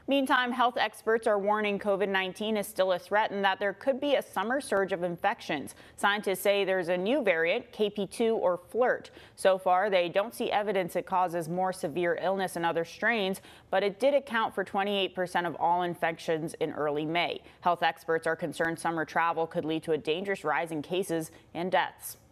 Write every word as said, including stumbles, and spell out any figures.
Meantime, health experts are warning COVID nineteen is still a threat and that there could be a summer surge of infections. Scientists say there's a new variant, K P two or FLIRT. So far, they don't see evidence it causes more severe illness than other strains, but it did account for twenty-eight percent of all infections in early May. Health experts are concerned summer travel could lead to a dangerous rise in cases and deaths.